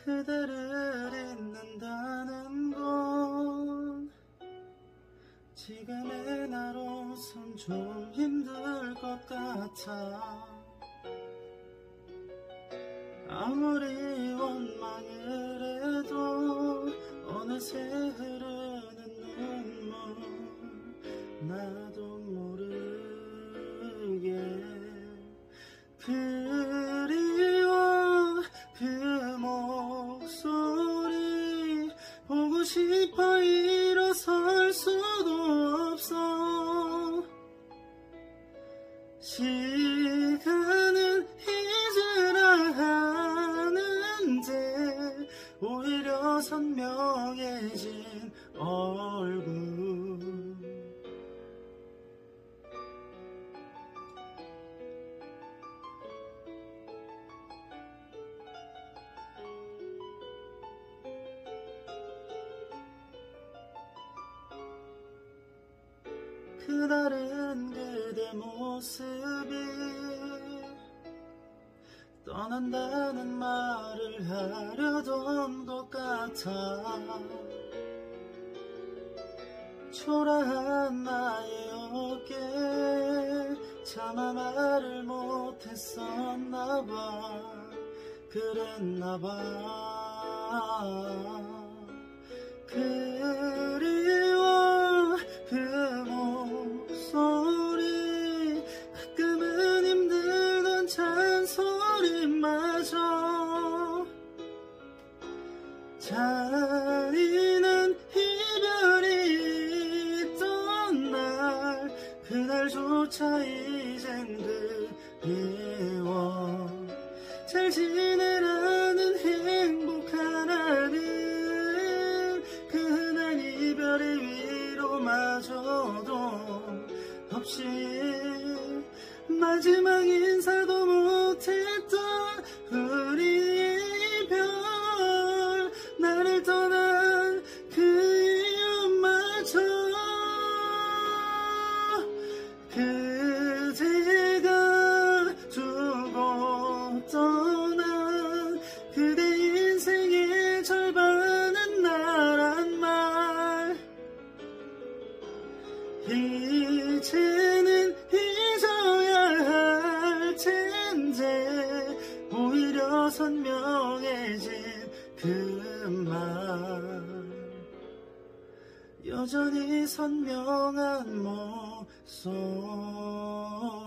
그대를 잊는다는 건 지금의 나로선 좀 힘들 것 같아. 아무리 원망을 해도 어느새 흐르는 눈물 나도 모르게 그리워. 그 목소리 보고 싶어. 일어설 수도 없어. 시간은 잊으라 하는데 오히려 선명해진 얼굴. 그날은 그대 모습이 떠난다는 말을 하려던 것 같아. 초라한 나의 어깨 차마 말을 못했었나봐. 그랬나봐. 그리워. 그 목소리 가끔은 힘들던 잔소리마저 잔인한 이별이 있던 날 그날조차 이젠 그리워. 잘 지내라는 행복하라는 그날 이별의 위로마저도 없이 마지막 인사도 못했던 우리의 이별. 나를 떠난 그 이유마저 그대가 두고 떠난 그대 인생의 절반은 나란 말. 이제는 잊어야 할 텐데 오히려 선명해진 그 말. 여전히 선명한 모습.